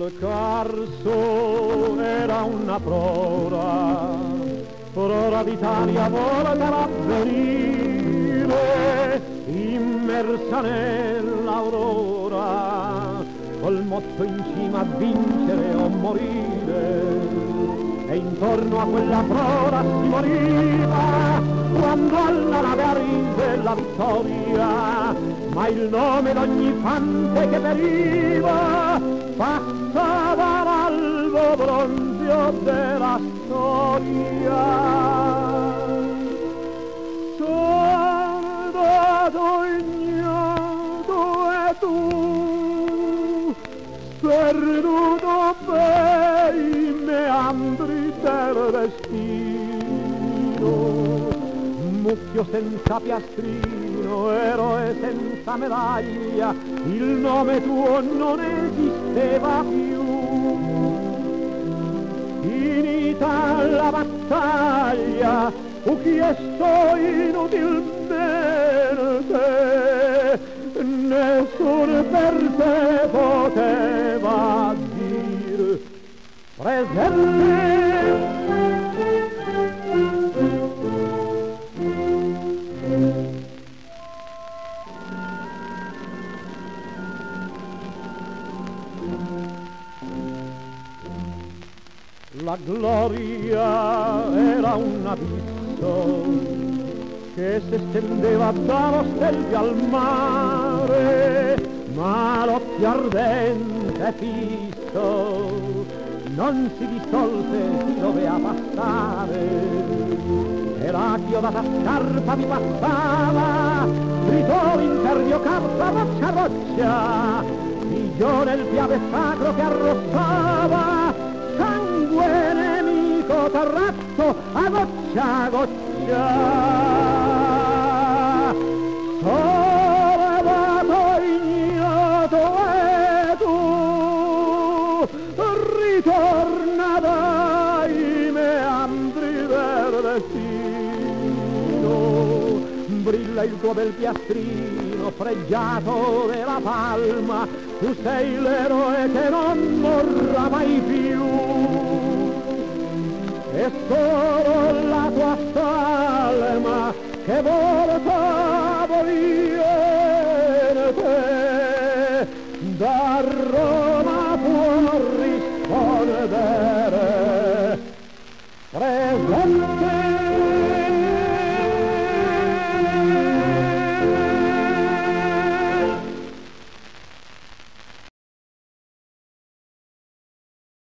Carso era una prora d'Italia volta a venire, immersa nell'aurora, col motto in cima a vincere o morire. E intorno a quella prora si moriva, quando alla nave arrive la vittoria, ma il nome d'ogni fante che periva passava l'albo bronzio della storia. Soldato ignoto e tu, perduto per i meandri del destino, mucchio senza piastrino, eroe senza medaglia, il nome tuo non esisteva più. Finita la battaglia, fu chiesto inutilmente, nessun per te poteva dir presente. La gloria era un abisso che si estendeva dallo Stelvio al mare, ma l'occhio ardente fisso non si dissolse, si doveva passare. Era chiodata scarpa mi passava, gridò imperio carta roccia roccia, pigliò nel piave sacro che arrossava, sangue nemico terrazzo a goccia a goccia. Soldato ignoto e tu, ritorna dai meandri del destino. Brilla il tuo bel piastrino fregiato della palma, tu sei l'eroe che non morrà mai più. E solo la tua salma che voltavo io